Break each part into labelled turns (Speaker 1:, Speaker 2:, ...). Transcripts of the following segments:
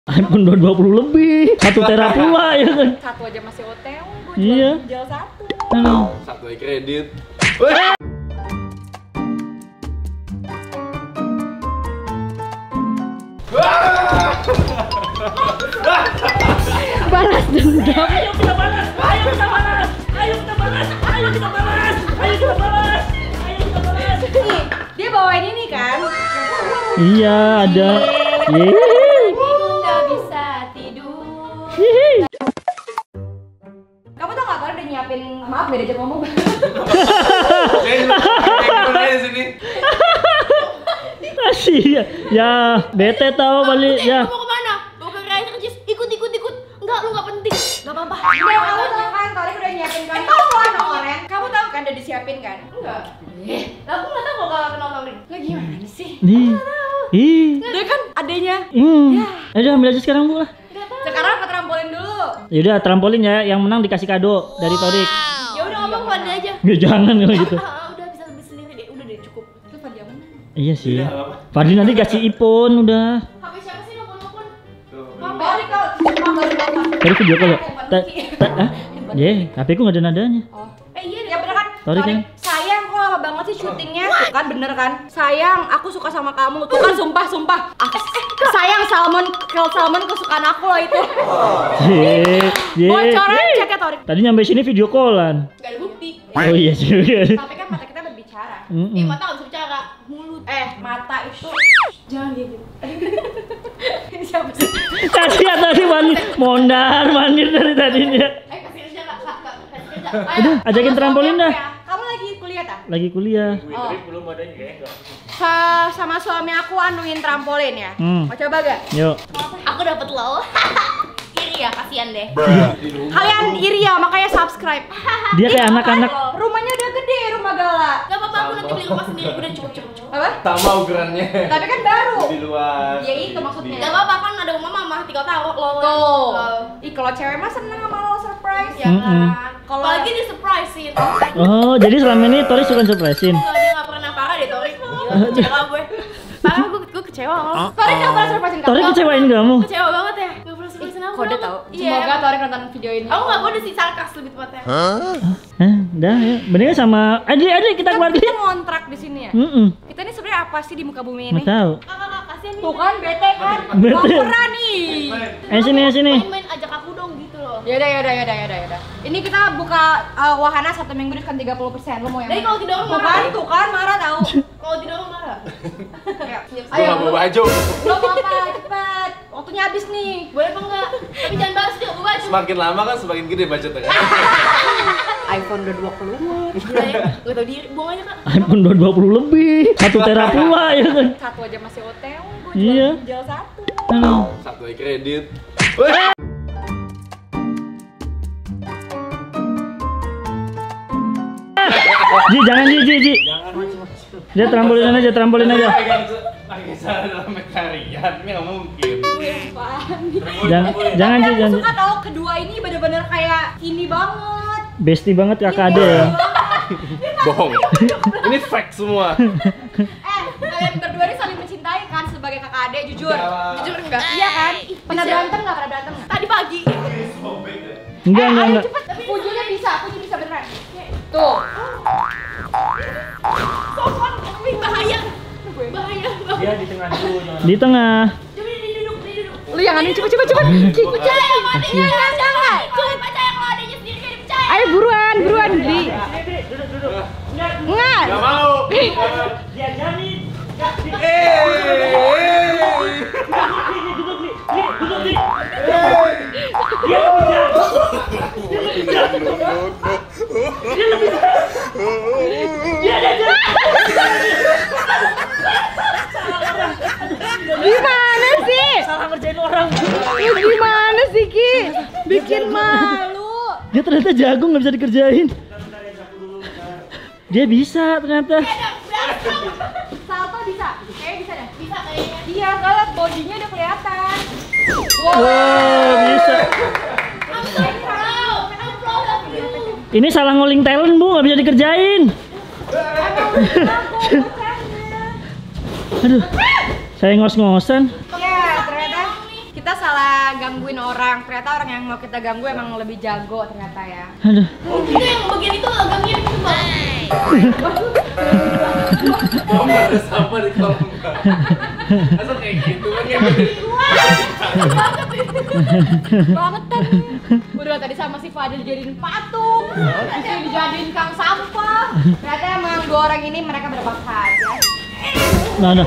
Speaker 1: iPhone 20 lebih. 1 tera pula ya kan.
Speaker 2: Satu aja masih OTW.
Speaker 1: Iya.
Speaker 2: Jual satu.
Speaker 3: Satu kredit.
Speaker 1: Balas dendam. Ayo kita balas. Ayo kita balas. Ayo kita balas. Ayo kita balas. Ayo kita balas. Ayo kita balas.
Speaker 2: Nih, dia bawain ini kan?
Speaker 1: Iya, ada.
Speaker 2: Nggak bisa tidur. Kamu tau nggak Tor udah nyiapin, maaf beda aja ngomong.
Speaker 1: Asyik ya, bete tahu balik ya.
Speaker 4: Mau kemana? Mau ke gerai kerjis? Ikut. Enggak, lu nggak penting. Nggak apa-apa.
Speaker 2: Enggak, kamu tau kan Torik udah nyiapin kan? Oren. Kamu tau kan udah disiapin kan?
Speaker 4: Enggak. Aku nggak tahu kalau kenal Torik.
Speaker 2: Lah gimana sih?
Speaker 1: Nih. Ih.
Speaker 2: Dia kan adenya.
Speaker 1: Udah ambil aja sekarang Bu lah.
Speaker 2: Sekarang apa trampolin dulu?
Speaker 1: Yaudah trampolin ya, yang menang dikasih kado dari Torik.
Speaker 4: Ya udah ngomong pada aja.
Speaker 1: Ya jangan kalau gitu.
Speaker 4: Udah bisa lebih sendiri deh. Udah deh cukup.
Speaker 2: Itu Fadia menang.
Speaker 1: Iya sih. Fadli nanti kasih iPhone udah.
Speaker 4: HP siapa sih nelfon?
Speaker 2: Torik kau,
Speaker 1: Torik video call ya? HP ku nggak ada nadanya.
Speaker 2: Oh. Iya ya bener kan?
Speaker 1: Torik kan?
Speaker 2: Sayang kok lama banget sih syutingnya. Tuh kan bener kan? Sayang, aku suka sama kamu. Tuh kan sumpah. Sayang salmon kesukaan aku loh itu. Bocoran chatnya Torik.
Speaker 1: Tadi nyampe sini video callan.
Speaker 4: Gak ada bukti.
Speaker 1: Oh iya juga.
Speaker 2: Tapi kan mata kita berbicara.
Speaker 4: Mata nggak bisa bicara. Mulut.
Speaker 2: Mata itu
Speaker 4: Jangan gitu.
Speaker 2: siapa sih?
Speaker 1: Kasihan tadi mandir dari tadinya.
Speaker 4: Kasih kerja kak. Kasih kerja.
Speaker 1: Udah, ajakin trampolin dah.
Speaker 2: Kamu lagi kuliah tak?
Speaker 1: Lagi kuliah.
Speaker 3: Belum ada kayaknya.
Speaker 2: Sama suami aku anuin trampolin ya. Mau coba gak?
Speaker 1: Yuk.
Speaker 4: Aku dapat lo. Iri ya, kasihan deh.
Speaker 2: Kalian iri ya, makanya subscribe.
Speaker 1: Dia kayak anak-anak.
Speaker 2: Rumahnya udah gede, rumah Gala.
Speaker 4: Gak apa-apa, aku nanti beli rumah sendiri. Udah cukup.
Speaker 2: Apa?
Speaker 3: Sama ukurannya.
Speaker 2: Tapi kan baru.
Speaker 3: Di luar.
Speaker 2: Ya itu maksudnya.
Speaker 4: Gak apa-apa kan ada rumah mama, tinggal tahu lo.
Speaker 2: Tuh. Ih kalau cewek mah seneng sama lo surprise
Speaker 4: Ya kan.
Speaker 2: Kalau
Speaker 4: Apalagi di surprisein.
Speaker 1: Oh, jadi selama ini Tori suka surprisein.
Speaker 4: Kalau dia gak pernah parah deh Torik. Gila, kecewa gue. Parah gue kecewa sama lo.
Speaker 2: Torik gak pernah surprisein kamu.
Speaker 1: Tori kecewain kamu.
Speaker 4: Kecewa banget ya. Gak pernah surprisein aku.
Speaker 2: Kode tau.
Speaker 4: Iya.
Speaker 2: Semoga Torik nonton video ini.
Speaker 4: Aku gak kode sih, sarkas lebih tepatnya.
Speaker 1: Dah ya. Bener sama Adli kita keluar
Speaker 2: Kita
Speaker 1: dulu.
Speaker 2: ngontrak di sini ya.
Speaker 1: Kita
Speaker 2: Kita ini sebenarnya apa sih di muka bumi ini?
Speaker 1: mau tahu.
Speaker 4: Kakak, kasihan nih.
Speaker 2: Tuh kan bete kan.
Speaker 1: Bete.
Speaker 2: Laporan nih.
Speaker 1: Sini.
Speaker 4: Main ajak aku dong gitu loh.
Speaker 2: Yaudah. Ini kita buka wahana 1 minggu diskon 30%. Lo mau yang
Speaker 4: Jadi
Speaker 2: mana?
Speaker 4: kalau tidak marah.
Speaker 2: Tuh kan marah tau.
Speaker 4: Kalau tidak marah.
Speaker 3: Gue gak bawa baju.
Speaker 2: Lo mau apa? Cepet. Waktunya habis nih.
Speaker 4: Boleh apa enggak? Tapi jangan balas dia, gue baju.
Speaker 3: Semakin lama kan semakin gede budgetnya kan.
Speaker 2: iPhone udah 20.
Speaker 4: Gila ya, gak tau diri, buang aja kak.
Speaker 1: iPhone 20 lebih. 1 tera pula ya kan.
Speaker 2: Satu aja masih OTW.
Speaker 1: Iya.
Speaker 2: Jual satu.
Speaker 3: Satu kredit.
Speaker 1: Ji, jangan Ji. Dia trampolin aja.
Speaker 3: Pakai cara dalam tarian, ini nggak mungkin.
Speaker 1: Jangan Ji,
Speaker 2: Aku
Speaker 1: jangan.
Speaker 2: suka tau kedua ini bener-bener kayak ini banget.
Speaker 1: Bestie banget kakak Ade ya.
Speaker 3: Bohong. Ini fake semua.
Speaker 2: Kalian berdua ini saling mencintai kan sebagai kakak adik, jujur.
Speaker 4: Jujur enggak?
Speaker 2: Iya kan? Pernah berantem nggak?
Speaker 4: Tadi pagi.
Speaker 1: Enggak.
Speaker 2: Cepet. Pujinya bisa beneran. Tuh.
Speaker 4: Sofan, bahaya.
Speaker 3: Dia di tengah dulu.
Speaker 1: Di tengah.
Speaker 4: Coba duduk.
Speaker 2: Lu yang aneh cepet.
Speaker 4: Percaya sama adiknya, jangan. Jangan percaya kalau adiknya sendiri gak dipercaya.
Speaker 2: Ayo buruan di. Enggak.
Speaker 3: Gak mau.
Speaker 1: Dia jamin.
Speaker 2: Gimana sih?
Speaker 1: Salah ngerjain orang.
Speaker 2: Lu gimana sih Ki? Bikin malu.
Speaker 1: Dia ternyata jago nggak bisa dikerjain. Dia bisa ternyata.
Speaker 2: Salto bisa? Kayaknya bisa deh.
Speaker 4: Bisa kayaknya.
Speaker 2: Iya, kalau bodinya udah kelihatan.
Speaker 1: Wow, bisa.
Speaker 4: I'm proud of you.
Speaker 1: Ini salah ngoling talent Bu, nggak bisa dikerjain. Aduh, saya ngos-ngosan.
Speaker 2: Ya, ternyata kita salah masalah gangguin orang. Ternyata orang yang mau kita ganggu emang lebih jago ternyata ya.
Speaker 5: Aduh.
Speaker 4: Itu yang bagian itu agaknya itu bang.
Speaker 3: Oh, nggak ada sama di kolam enggak. Masa kayak gitu kan ya?
Speaker 2: Bangetan. Udah tadi sama si Fadil dijadiin patung, nanti dijadiin kang sampah. Ternyata emang dua orang ini mereka berbakat ya.
Speaker 5: Nah.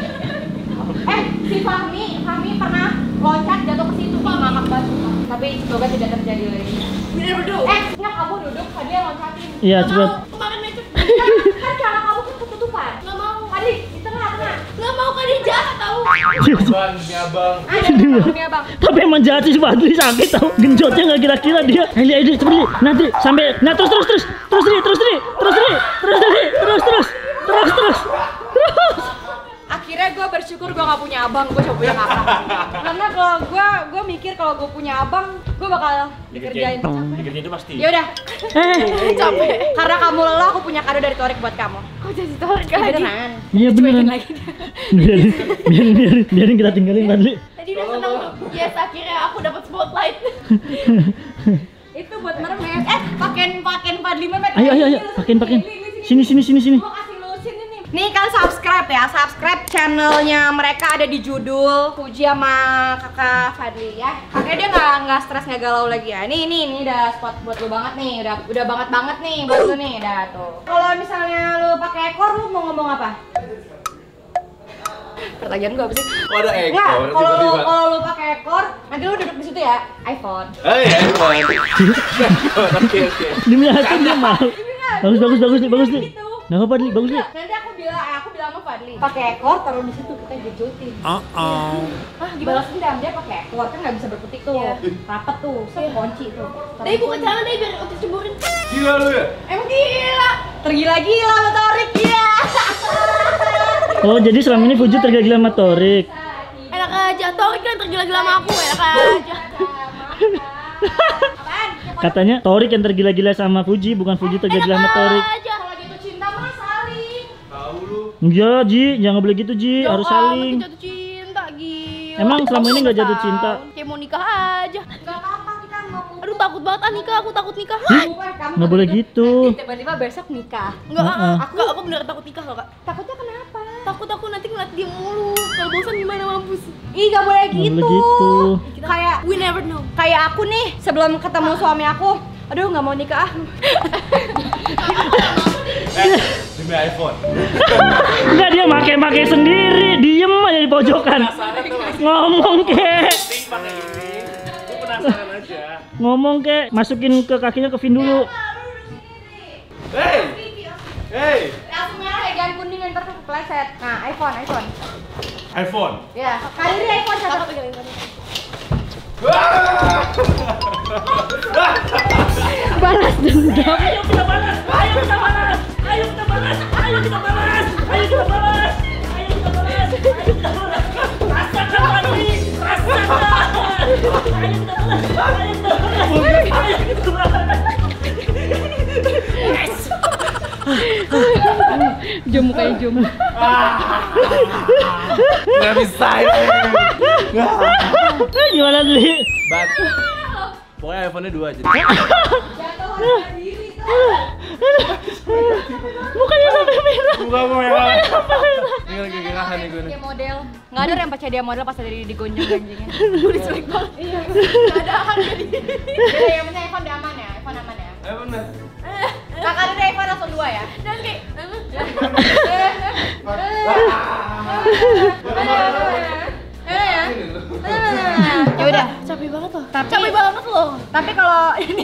Speaker 2: Si Fahmi pernah loncat jatuh ke situ Pak, ngakak banget. Tapi semoga tidak terjadi lagi.
Speaker 4: Bener berdua.
Speaker 2: Enggak, kamu duduk, Fadil yang loncatin.
Speaker 5: Iya, cepet.
Speaker 4: Kemarin itu
Speaker 2: Kan cara kamu ketutupan.
Speaker 4: nggak mau.
Speaker 2: Fadil, di tengah.
Speaker 4: Nggak mau kan dia jahat tahu.
Speaker 3: Bang, ini abang.
Speaker 2: Ayo, Bang.
Speaker 5: Tapi emang jahat sih Fadli, sakit tau. Genjotnya nggak kira-kira dia. Eli, cepet Li. Nanti sampai, nah terus.
Speaker 2: Akhirnya gue bersyukur gue gak punya abang, gue coba punya kakak. Karena kalau gue mikir kalau gue punya abang, gue bakal dikerjain.
Speaker 3: Dikerjain itu pasti.
Speaker 2: Ya udah,
Speaker 4: Capek.
Speaker 2: karena kamu lelah, aku punya kado dari Torik buat kamu.
Speaker 4: Kok jadi Torik
Speaker 2: Ya,
Speaker 4: lagi?
Speaker 2: beneran.
Speaker 5: Iya beneran.
Speaker 2: lagi.
Speaker 5: Biarin kita tinggalin Fadli.
Speaker 4: Tadi udah seneng. Yes, akhirnya aku dapat spotlight.
Speaker 2: Itu buat mermaid. Pakein Fadli mermaid.
Speaker 5: Ayo, pakein. Sini.
Speaker 2: Gua kasih lu sini nih. Nih kan subscribe ya, subscribe channelnya mereka ada di judul Fuji sama kakak Fadli ya. Akhirnya dia nggak stres nggak galau lagi ya. Nih udah spot buat lu banget nih, udah banget nih buat lu nih, dah tuh. Kalau misalnya lu pakai ekor, lu mau ngomong apa? Pertanyaan gua apa sih?
Speaker 3: Oh, ada ekor.
Speaker 2: Enggak,
Speaker 3: tiba-tiba.
Speaker 2: kalau lu pakai ekor, nanti lu duduk di situ ya, iPhone.
Speaker 3: Ya, ekor. Oke.
Speaker 5: Demi hati dia mau. Bagus nih. Nah, Fadli, bagus nih.
Speaker 2: Nanti aku bilang sama Fadli, pakai ekor taruh di situ kita gejotin.
Speaker 5: Oh.
Speaker 2: Balas dendam dia pakai ekor kan nggak bisa berkutik tuh,
Speaker 4: Iya.
Speaker 2: rapet tuh, kunci tuh.
Speaker 4: Deh buka celana deh biar aku ceburin.
Speaker 3: Gila lu ya?
Speaker 4: Emang gila.
Speaker 2: Tergila-gila sama Torik ya.
Speaker 5: Oh, jadi selama ini Fuji tergila-gila sama Torik.
Speaker 4: Enak aja. Torik kan tergila-gila sama aku, enak aja.
Speaker 2: Apaan?
Speaker 5: Katanya Torik yang tergila-gila sama Fuji, bukan Fuji tergila-gila sama Torik.
Speaker 4: aja.
Speaker 2: Kalau gitu cinta mah saling.
Speaker 3: Tahu lu.
Speaker 5: Iya, Ji, jangan boleh gitu, Ji. Harus saling.
Speaker 4: Jatuh cinta gila.
Speaker 5: Emang selama ini nggak jatuh cinta?
Speaker 4: Kayak mau nikah aja.
Speaker 2: Gak apa-apa kita mau.
Speaker 4: Aduh takut banget nikah, aku takut nikah.
Speaker 2: Bukan, kamu
Speaker 5: Nggak boleh gitu.
Speaker 2: Tiba-tiba besok nikah.
Speaker 4: Enggak,
Speaker 5: Heeh.
Speaker 4: aku bener takut nikah loh kak.
Speaker 2: Takutnya kenapa?
Speaker 4: Takut aku nanti ngeliat dia mulu. Kalau bosan gimana mampus?
Speaker 2: Ih, gak boleh
Speaker 5: Nggak
Speaker 2: gitu.
Speaker 5: boleh gitu.
Speaker 2: Kayak
Speaker 4: We never know.
Speaker 2: aku nih sebelum ketemu suami aku, aduh nggak mau nikah.
Speaker 3: Demi iPhone.
Speaker 5: Enggak, dia make sendiri, diem aja di pojokan.
Speaker 3: Penasaran tuh Mas.
Speaker 5: Ngomong kek.
Speaker 3: Ting pakai ini. Gue penasaran aja.
Speaker 5: Ngomong kek, masukin ke kakinya ke Vin dulu.
Speaker 3: Hey.
Speaker 2: Langsung merah ya, jangan kuning ntar kepleset. Nah, iPhone.
Speaker 3: iPhone.
Speaker 2: Ya, kali ini iPhone satu.
Speaker 5: Balas dendam.
Speaker 1: Ayo kita balas. Ayo kita balas. Ayo kita balas. Ayo kita balas. Ayo kita balas. Ayo kita balas. Ayo kita balas. Rasakan Fadli. Rasakan. Ayo kita balas. Ayo kita balas. Ayo kita balas.
Speaker 2: Jom kayak jom.
Speaker 3: Nggak bisa ini.
Speaker 5: Gimana Li?
Speaker 3: Bat. Pokoknya iPhone-nya 2 aja.
Speaker 5: Mukanya sampai merah.
Speaker 3: Buka merah. Ini lagi gerakan nih gue nih.
Speaker 2: Dia model. Nggak ada yang percaya dia model pas dari digonjang-gonjangin.
Speaker 4: Gue diculik banget. Iya. Gak ada harga di.
Speaker 2: Jadi yang penting iPhone udah aman ya. iPhone aman ya.
Speaker 3: Bener.
Speaker 2: Kakak ini iPhone langsung 2 ya.
Speaker 4: Dan kayak
Speaker 2: Ya udah.
Speaker 4: capek banget loh.
Speaker 2: Tapi-
Speaker 4: Capek banget loh.
Speaker 2: Tapi kalau ini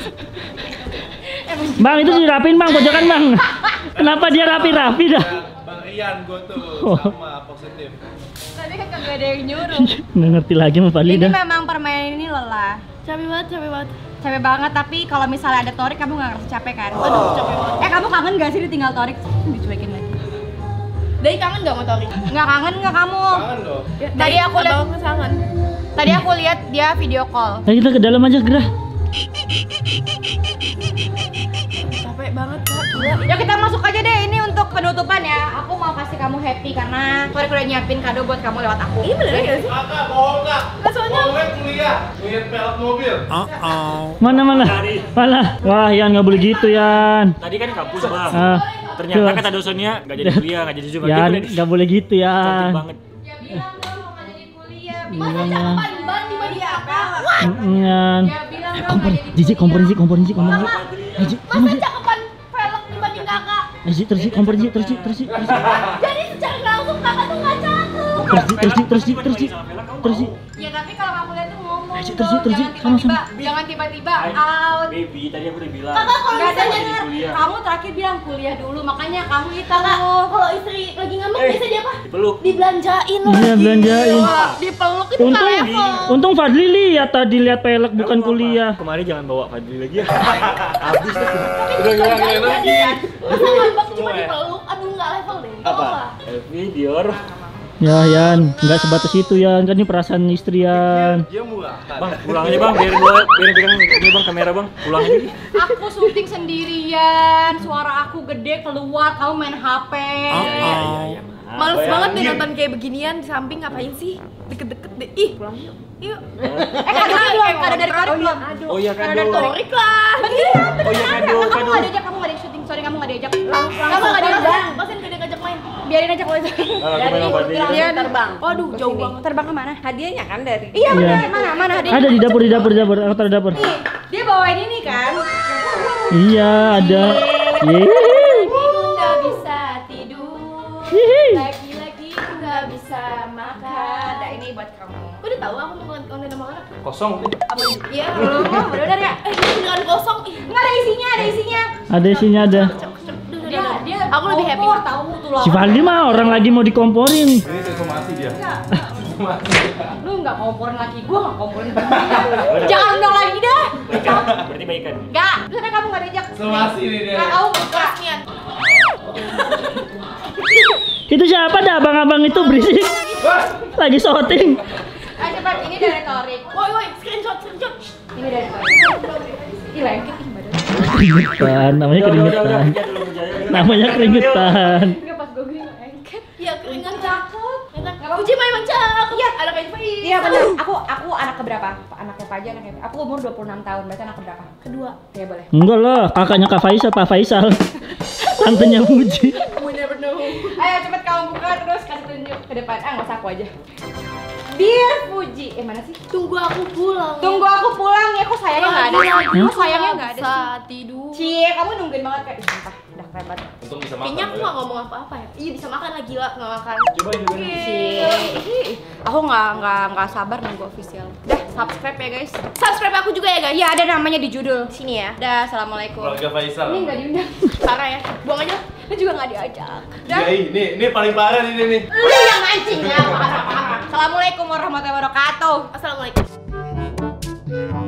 Speaker 5: Bang, itu dirapin Bang, pojokan Bang. Kenapa dia rapi-rapi dah?
Speaker 3: Bang Rian gue tuh
Speaker 5: Oh.
Speaker 3: sama positif.
Speaker 2: tadi kan kagak ada yang nyuruh.
Speaker 5: Nggak ngerti lagi sama Fadli
Speaker 2: Ini
Speaker 5: dah.
Speaker 2: memang permainan ini lelah.
Speaker 4: Capek banget.
Speaker 2: Capek banget, tapi kalau misalnya ada Torik kamu nggak ngerasa capek kan?
Speaker 4: Aduh, capek banget.
Speaker 2: Kamu kangen gak sih ditinggal Torik? Dicuekin lagi.
Speaker 4: Dari kangen gak sama Tori?
Speaker 2: Nggak kangen nggak kamu?
Speaker 3: Kangen dong.
Speaker 2: Tadi aku lihat-
Speaker 4: abang kangen.
Speaker 2: Tadi aku lihat dia video call.
Speaker 5: Ayo kita ke dalam aja, gerah.
Speaker 4: Capek banget kak, gila.
Speaker 2: Yuk kita masuk aja deh, ini untuk penutupan ya. Aku mau kasih kamu happy karena Torik udah nyiapin kado buat kamu lewat aku.
Speaker 4: Ini beneran gak sih?
Speaker 3: Kakak, bohong kak.
Speaker 4: Soalnya
Speaker 3: Bohongnya kuliah, ngeliat pelek mobil.
Speaker 5: Mana? Wah, Yan nggak boleh gitu, Yan.
Speaker 1: Tadi kan kampus bang.
Speaker 5: Ah,
Speaker 1: Ternyata
Speaker 5: tuh.
Speaker 1: kata dosennya nggak jadi kuliah, nggak jadi juga.
Speaker 5: Yan, nggak boleh gitu,
Speaker 1: Cantik
Speaker 5: Yan.
Speaker 1: banget.
Speaker 2: Ya bilang dong mau nggak jadi kuliah.
Speaker 5: Iya, Yan.
Speaker 2: Ban dibanding apa?
Speaker 5: Yan.
Speaker 2: Ya bilang dong nggak jadi
Speaker 5: Jijik, kompor. Jijik,
Speaker 4: masa cakepan velg dibanding kakak?
Speaker 5: terus,
Speaker 4: Jadi secara nggak langsung kakak tuh nggak cakep.
Speaker 5: terus.
Speaker 2: Ya tapi kalau kamu lihat tuh ngomong
Speaker 5: Terus,
Speaker 2: dong,
Speaker 5: terus,
Speaker 2: jangan jangan tiba-tiba out.
Speaker 1: Baby, tadi aku udah bilang.
Speaker 4: Kakak kalau
Speaker 2: Nggak ada
Speaker 4: misalnya
Speaker 2: denger.
Speaker 1: kuliah.
Speaker 2: Kamu terakhir bilang kuliah dulu, makanya kamu itu
Speaker 4: kakak kalau istri lagi ngambek biasa dia apa?
Speaker 1: Dipeluk.
Speaker 4: Dibelanjain
Speaker 5: Iya,
Speaker 4: lagi.
Speaker 5: belanjain.
Speaker 4: Wah, dipeluk itu nggak level.
Speaker 5: Untung Fadli lihat tadi lihat pelek bukan
Speaker 1: Kamu apa?
Speaker 5: kuliah.
Speaker 1: Kemarin jangan bawa Fadli lagi ya. Habis tuh.
Speaker 3: Udah ngilangin lagi.
Speaker 4: Masa ngambek cuma dipeluk, aduh nggak level deh.
Speaker 1: Apa? Elvi, Dior.
Speaker 5: Ya, Yan, nggak sebatas itu, Yan. Kan ini perasaan istri, Yan.
Speaker 3: Dia murah.
Speaker 1: Bang, pulang aja bang, biar pegang ini bang kamera bang, pulang aja.
Speaker 2: aku syuting sendirian, suara aku gede keluar, kamu main HP.
Speaker 1: Iya.
Speaker 4: Males banget deh nonton kayak beginian di samping ngapain sih? Deket-deket deh. Ih, pulang yuk. Yuk.
Speaker 2: Kado belum, kado dari Torik belum.
Speaker 1: Oh iya
Speaker 2: Kado
Speaker 1: kado.
Speaker 2: dari Torik.
Speaker 4: Torik lah.
Speaker 2: Beneran,
Speaker 1: Oh iya kado,
Speaker 2: Kamu
Speaker 1: kado.
Speaker 2: nggak diajak, kamu nggak ada syuting, sorry kamu nggak diajak. Kamu
Speaker 4: Kamu
Speaker 2: nggak diajak.
Speaker 4: bang, pasin gak ngajak main.
Speaker 2: Biarin aja kalau itu.
Speaker 1: Aku main Fadli.
Speaker 2: Iya,
Speaker 4: terbang. Waduh, jauh banget.
Speaker 2: Terbang kemana?
Speaker 4: Hadiahnya kan dari.
Speaker 2: Iya benar,
Speaker 5: Iya.
Speaker 2: mana hadiah?
Speaker 5: Ada di dapur. Aku taruh di dapur.
Speaker 2: Nih, dia bawain ini kan.
Speaker 5: Iya, ada. Yeay.
Speaker 4: Nggak bisa tidur.
Speaker 5: Hihi.
Speaker 4: Lagi-lagi nggak bisa makan.
Speaker 2: Ada ini buat kamu.
Speaker 4: Udah tahu aku mau konten sama kakak.
Speaker 3: Kosong nih.
Speaker 4: Apa ini? Iya.
Speaker 2: Belum, bener ya?
Speaker 4: Ini beneran kosong. Ih,
Speaker 2: Nggak ada isinya, ada isinya.
Speaker 5: Ada isinya ada.
Speaker 2: Dia
Speaker 4: Aku lebih happy.
Speaker 2: kompor, tahu tuh loh.
Speaker 5: Si Fadli mah orang lagi mau dikomporin.
Speaker 3: Ini somasi dia. Somasi.
Speaker 2: Lu nggak komporin lagi, gua nggak komporin dia. Jangan undang lagi dah.
Speaker 1: Berarti baikan.
Speaker 2: Nggak, karena kamu nggak diajak.
Speaker 3: Somasi nih dia.
Speaker 2: Nggak, kamu buka.
Speaker 4: Niat.
Speaker 5: Itu siapa dah abang-abang itu berisik. Lagi syuting.
Speaker 2: Ayo cepat, ini dari Torik.
Speaker 4: Woi, screenshot.
Speaker 2: Ini dari Torik. Ih, lengket ih badan.
Speaker 5: Keringetan, namanya keringetan. Namanya keringetan.
Speaker 2: Enggak pas gue bilang lengket.
Speaker 4: Iya, keringan
Speaker 2: Cakep.
Speaker 4: Uji memang cakep. Iya, ada kayak
Speaker 2: Iya benar. Aku anak keberapa? Anaknya Pak aja anaknya. Aku umur 26 tahun. Berarti anak keberapa?
Speaker 4: kedua.
Speaker 2: Iya boleh.
Speaker 5: Enggak lah, kakaknya Kak Faisal, Pak Faisal. Tantenya Puji.
Speaker 4: We never know.
Speaker 2: Ayo cepet kamu buka terus kasih tunjuk ke depan. Nggak usah aku aja. Dear Fuji, mana sih?
Speaker 4: Tunggu aku pulang.
Speaker 2: Tunggu aku pulang ya, kok sayangnya nggak ada? Kok sayangnya nggak ada sih?
Speaker 4: Saat tidur.
Speaker 2: Cie, kamu nungguin banget kayak sumpah, udah keren banget.
Speaker 3: Untung bisa makan.
Speaker 4: Kayaknya aku nggak ngomong apa-apa ya. Iya bisa makan lah gila nggak makan.
Speaker 1: Coba juga nih.
Speaker 2: Cie, aku nggak sabar nunggu official. Dah, subscribe ya guys.
Speaker 4: Subscribe aku juga ya guys.
Speaker 2: Iya ada namanya di judul.
Speaker 4: Sini ya.
Speaker 2: Dah, assalamualaikum.
Speaker 3: Keluarga Faisal.
Speaker 2: Ini nggak diundang.
Speaker 4: Parah ya. Buang aja.
Speaker 2: Lu juga nggak diajak. Dah.
Speaker 3: Ya, ini paling parah nih nih.
Speaker 2: Lu yang mancing ya. Assalamualaikum warahmatullahi wabarakatuh.
Speaker 4: Assalamualaikum.